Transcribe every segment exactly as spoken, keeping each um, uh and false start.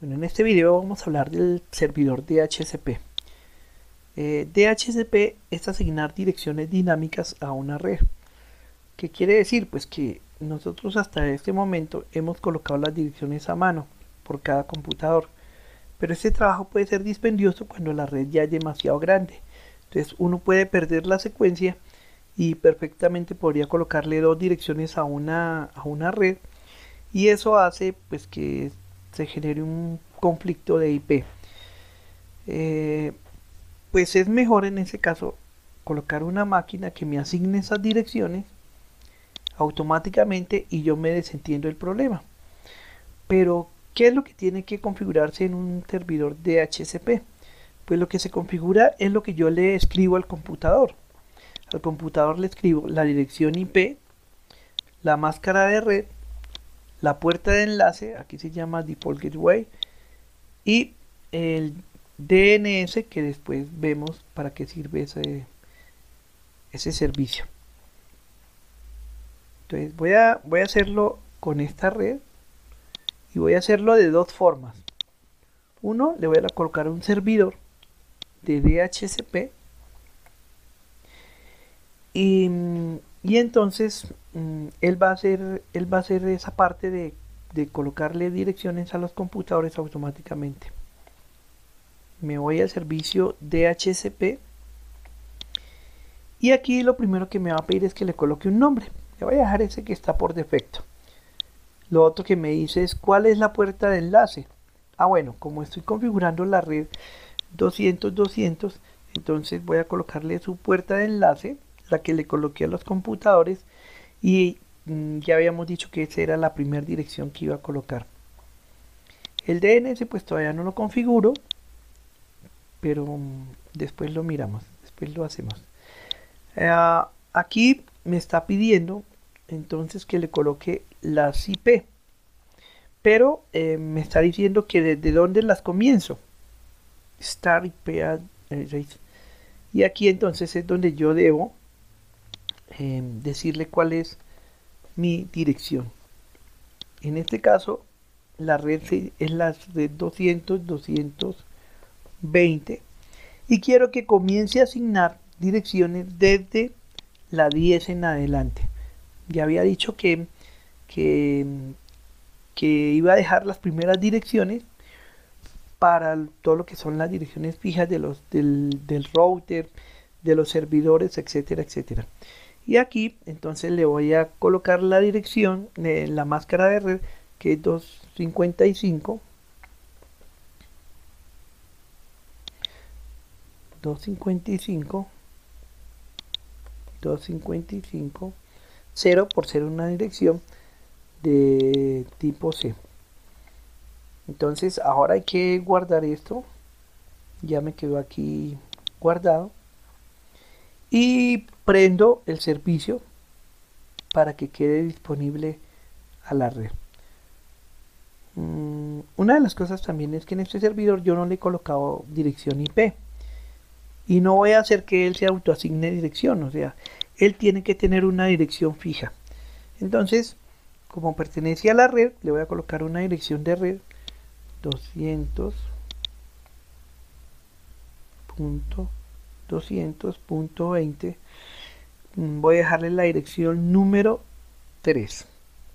Bueno, en este video vamos a hablar del servidor D H C P. Eh, D H C P es asignar direcciones dinámicas a una red. ¿Qué quiere decir? Pues que nosotros hasta este momento hemos colocado las direcciones a mano por cada computador. Pero este trabajo puede ser dispendioso cuando la red ya es demasiado grande. Entonces uno puede perder la secuencia y perfectamente podría colocarle dos direcciones a una, a una red. Y eso hace pues que se genere un conflicto de I P. Eh, pues es mejor en ese caso colocar una máquina que me asigne esas direcciones automáticamente y yo me desentiendo el problema. Pero, ¿qué es lo que tiene que configurarse en un servidor D H C P? Pues lo que se configura es lo que yo le escribo al computador. Al computador le escribo la dirección I P, la máscara de red, la puerta de enlace, aquí se llama Default Gateway, y el D N S, que después vemos para qué sirve ese, ese servicio. Entonces voy a, voy a hacerlo con esta red y voy a hacerlo de dos formas. Uno, le voy a colocar un servidor de D H C P y, y entonces él va a hacer, él va a hacer esa parte de, de colocarle direcciones a los computadores automáticamente. Me voy al servicio D H C P y aquí lo primero que me va a pedir es que le coloque un nombre. Le voy a dejar ese que está por defecto. Lo otro que me dice es cuál es la puerta de enlace. Ah, bueno, como estoy configurando la red doscientos doscientos, entonces voy a colocarle su puerta de enlace, la que le coloqué a los computadores, y mmm, ya habíamos dicho que esa era la primera dirección que iba a colocar. El D N S pues todavía no lo configuro, pero mmm, después lo miramos, después lo hacemos. Uh, aquí me está pidiendo entonces que le coloque las I P, pero eh, me está diciendo que desde dónde las comienzo. Start I P address. Y aquí entonces es donde yo debo eh, decirle cuál es mi dirección. En este caso la red es la red doscientos doscientos veinte y quiero que comience a asignar direcciones desde la diez en adelante. Ya había dicho que, que, que iba a dejar las primeras direcciones para todo lo que son las direcciones fijas de los, del, del router, de los servidores, etcétera, etcétera. Y aquí entonces le voy a colocar la dirección de la máscara de red, que es doscientos cincuenta y cinco. doscientos cincuenta y cinco. doscientos cincuenta y cinco. cero por ser una dirección de tipo C. Entonces ahora hay que guardar esto. Ya me quedó aquí guardado. Y prendo el servicio para que quede disponible a la red. Mm, una de las cosas también es que en este servidor yo no le he colocado dirección I P. Y no voy a hacer que él se autoasigne dirección. O sea, él tiene que tener una dirección fija. Entonces, como pertenece a la red, le voy a colocar una dirección de red doscientos punto doscientos punto veinte. Voy a dejarle la dirección número tres.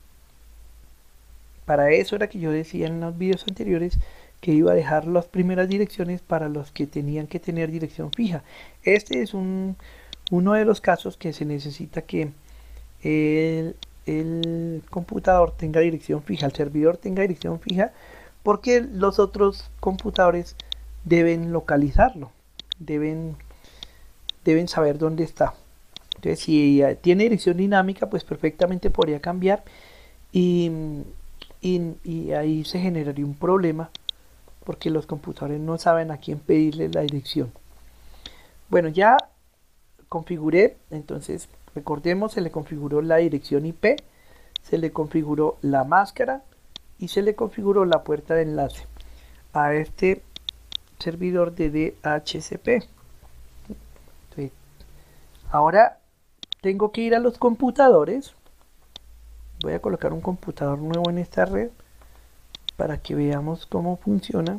Para eso era que yo decía en los videos anteriores que iba a dejar las primeras direcciones para los que tenían que tener dirección fija. Este es un, uno de los casos que se necesita que el, el computador tenga dirección fija, el servidor tenga dirección fija, porque los otros computadores deben localizarlo, deben, deben saber dónde está. Entonces, si tiene dirección dinámica, pues perfectamente podría cambiar y, y, y ahí se generaría un problema porque los computadores no saben a quién pedirle la dirección. Bueno, ya configuré, entonces recordemos, se le configuró la dirección I P, se le configuró la máscara y se le configuró la puerta de enlace a este servidor de D H C P. Entonces, ahora tengo que ir a los computadores. Voy a colocar un computador nuevo en esta red. para que veamos cómo funciona.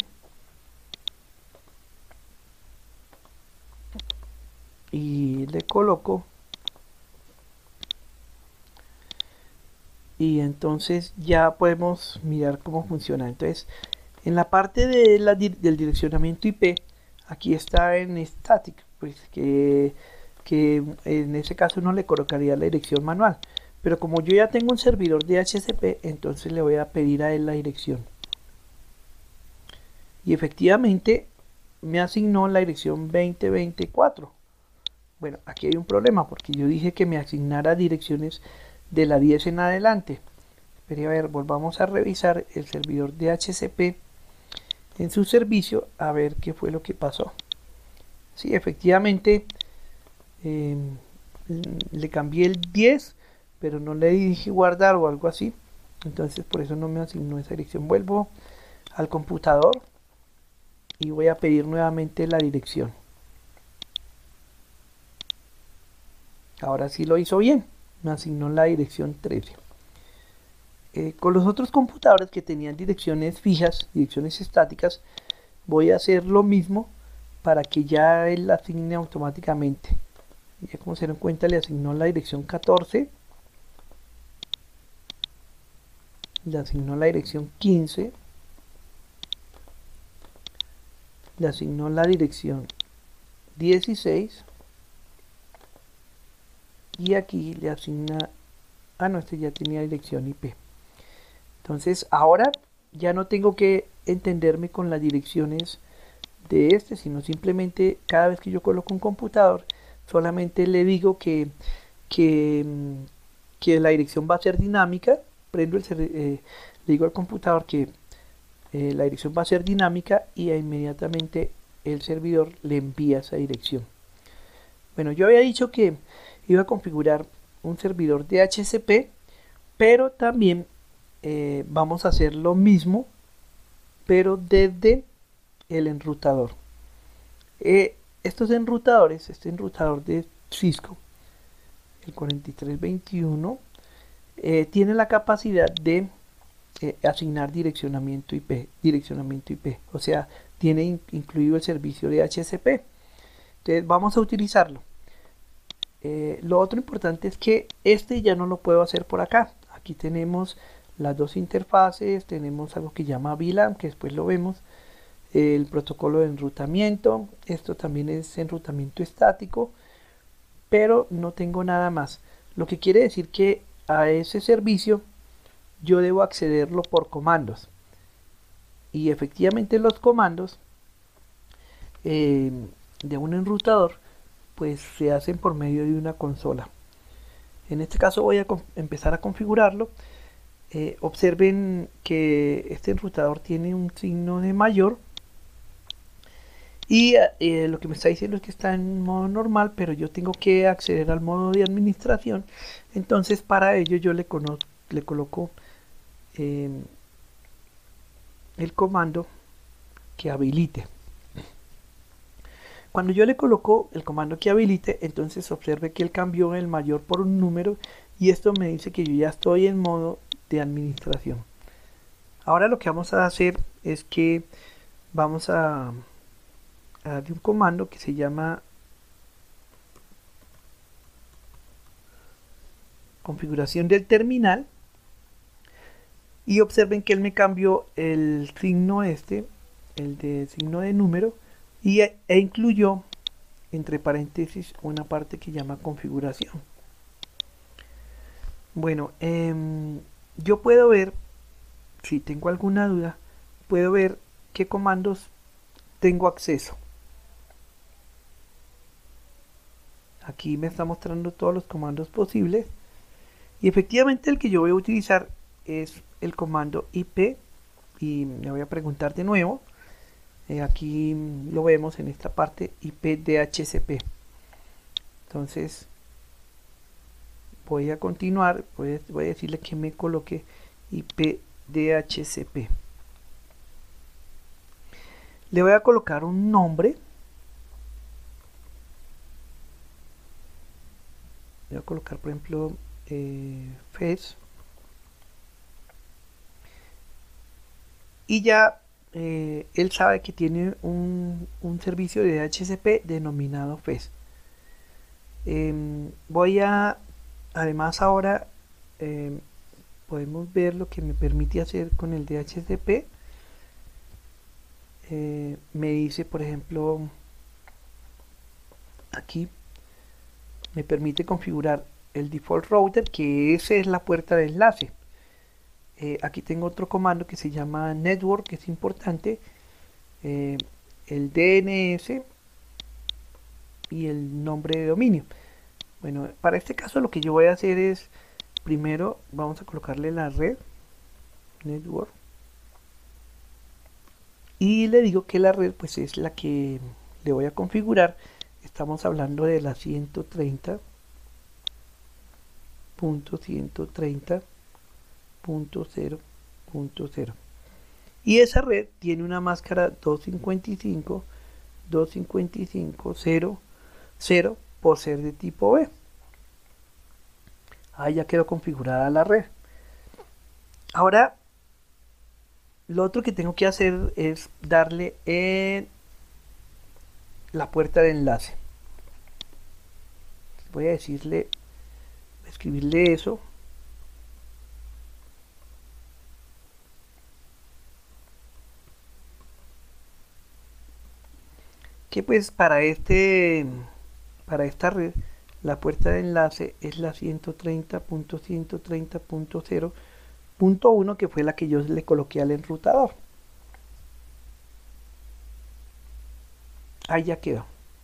Y le coloco. Y entonces ya podemos mirar cómo funciona. Entonces, en la parte de la, del direccionamiento I P, aquí está en static, pues que, que en ese caso no le colocaría la dirección manual. Pero como yo ya tengo un servidor de D H C P, entonces le voy a pedir a él la dirección. Y efectivamente me asignó la dirección veinte veinticuatro. Bueno, aquí hay un problema porque yo dije que me asignara direcciones de la diez en adelante. Pero a ver, volvamos a revisar el servidor de D H C P en su servicio a ver qué fue lo que pasó. Sí, efectivamente eh, le cambié el diez, pero no le dije guardar o algo así. Entonces por eso no me asignó esa dirección. Vuelvo al computador y voy a pedir nuevamente la dirección. Ahora sí lo hizo bien, me asignó la dirección trece. Eh, con los otros computadores que tenían direcciones fijas, direcciones estáticas, voy a hacer lo mismo para que ya él la asigne automáticamente. Ya como se dan cuenta, le asignó la dirección catorce, le asignó la dirección quince, le asignó la dirección dieciséis y aquí le asigna, ah no, este ya tenía dirección I P. Entonces ahora ya no tengo que entenderme con las direcciones de este, sino simplemente cada vez que yo coloco un computador, solamente le digo que, que, que la dirección va a ser dinámica, prendo el, eh, le digo al computador que eh, la dirección va a ser dinámica y inmediatamente el servidor le envía esa dirección. Bueno, yo había dicho que iba a configurar un servidor de D H C P, pero también eh, vamos a hacer lo mismo, pero desde el enrutador. Eh, estos enrutadores, este enrutador de Cisco, el cuarenta y tres veintiuno, eh, tiene la capacidad de eh, asignar direccionamiento I P, direccionamiento I P, o sea, tiene in incluido el servicio de D H C P. Entonces vamos a utilizarlo. Eh, lo otro importante es que este ya no lo puedo hacer por acá. Aquí tenemos las dos interfaces, tenemos algo que llama V LAN, que después lo vemos, el protocolo de enrutamiento, esto también es enrutamiento estático, pero no tengo nada más, lo que quiere decir que a ese servicio yo debo accederlo por comandos, y efectivamente los comandos eh, de un enrutador pues se hacen por medio de una consola. En este caso voy a empezar a configurarlo. Eh, observen que este enrutador tiene un signo de mayor y eh, lo que me está diciendo es que está en modo normal, pero yo tengo que acceder al modo de administración. Entonces para ello yo le, le coloco eh, el comando que habilite. Cuando yo le coloco el comando que habilite, entonces observe que él cambió el mayor por un número y esto me dice que yo ya estoy en modo de administración. Ahora lo que vamos a hacer es que vamos a, a darle un comando que se llama configuración del terminal y observen que él me cambió el signo este, el de signo de número, y e, e incluyó entre paréntesis una parte que llama configuración. Bueno, eh, yo puedo ver, si tengo alguna duda, puedo ver qué comandos tengo acceso. Aquí me está mostrando todos los comandos posibles y efectivamente el que yo voy a utilizar es el comando I P, y me voy a preguntar de nuevo. Eh, aquí lo vemos en esta parte, I P D H C P. Entonces voy a continuar, voy a, voy a decirle que me coloque I P D H C P. Le voy a colocar un nombre. Voy a colocar, por ejemplo, eh, F E S. y ya eh, él sabe que tiene un, un servicio de D H C P denominado F E S. Eh, voy a, además ahora eh, podemos ver lo que me permite hacer con el D H C P. Eh, me dice, por ejemplo, aquí me permite configurar el default router, que esa es la puerta de enlace. Eh, aquí tengo otro comando que se llama network, que es importante, eh, el D N S y el nombre de dominio. Bueno, para este caso lo que yo voy a hacer es, primero vamos a colocarle la red, network, y le digo que la red pues es la que le voy a configurar. Estamos hablando de la ciento treinta punto ciento treinta punto cero punto cero, y esa red tiene una máscara doscientos cincuenta y cinco punto doscientos cincuenta y cinco punto cero punto cero por ser de tipo B. Ahí ya quedó configurada la red. Ahora lo otro que tengo que hacer es darle en la puerta de enlace. Voy a decirle, escribirle eso. Que pues para este para esta red la puerta de enlace es la ciento treinta punto ciento treinta punto cero punto uno, que fue la que yo le coloqué al enrutador. Ahí ya quedó.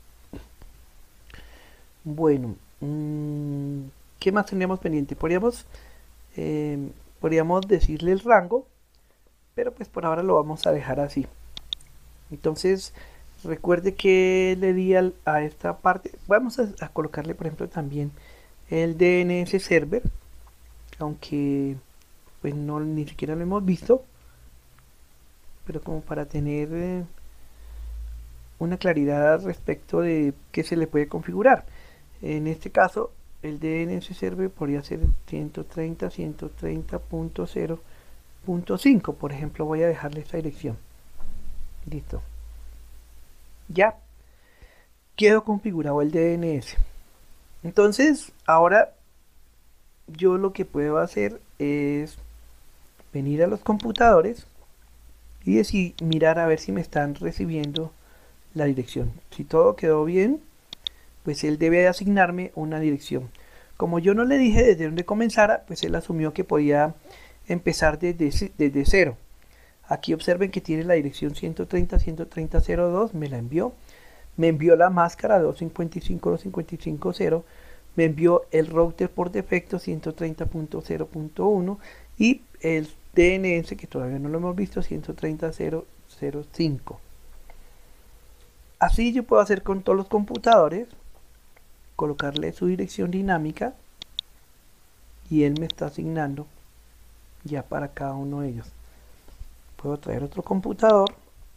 Bueno, mmm, ¿qué más teníamos pendiente? Podríamos eh, podríamos decirle el rango, pero pues por ahora lo vamos a dejar así. Entonces recuerde que le di al, a esta parte, vamos a, a colocarle por ejemplo también el D N S server, aunque pues no ni siquiera lo hemos visto, pero como para tener eh, una claridad respecto de qué se le puede configurar. En este caso el D N S server podría ser ciento treinta punto ciento treinta punto cero punto cinco, por ejemplo. Voy a dejarle esta dirección. Listo, ya quedó configurado el D N S. Entonces ahora yo lo que puedo hacer es venir a los computadores y decir, mirar a ver si me están recibiendo la dirección. Si todo quedó bien, pues él debe asignarme una dirección. Como yo no le dije desde dónde comenzara, pues él asumió que podía empezar desde, desde cero. Aquí observen que tiene la dirección ciento treinta punto ciento treinta punto cero dos, me la envió. Me envió la máscara doscientos cincuenta y cinco punto doscientos cincuenta y cinco punto cero. Me envió el router por defecto ciento treinta punto cero punto uno y el D N S, que todavía no lo hemos visto, ciento treinta punto cero punto cero punto cinco. Así yo puedo hacer con todos los computadores, colocarle su dirección dinámica y él me está asignando ya para cada uno de ellos. Puedo traer otro computador,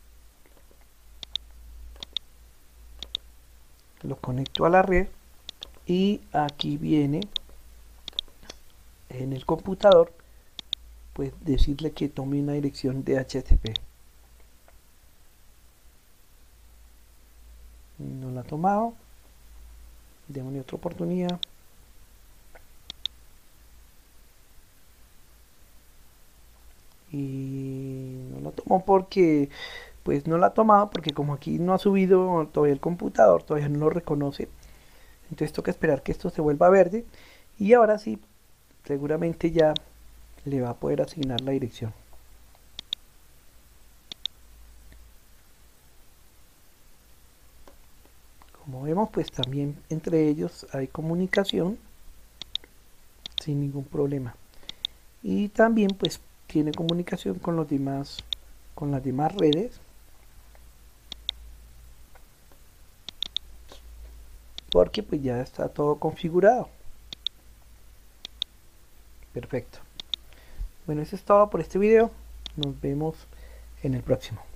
lo conecto a la red y aquí viene en el computador pues decirle que tome una dirección de D H C P. No la ha tomado, démosle otra oportunidad. Y no la tomó porque pues no la ha tomado porque como aquí no ha subido todavía el computador, todavía no lo reconoce. Entonces toca esperar que esto se vuelva verde y ahora sí seguramente ya le va a poder asignar la dirección. Como vemos, pues también entre ellos hay comunicación sin ningún problema. Y también pues tiene comunicación con los demás, con las demás redes, porque pues ya está todo configurado. Perfecto. Bueno, eso es todo por este video. Nos vemos en el próximo.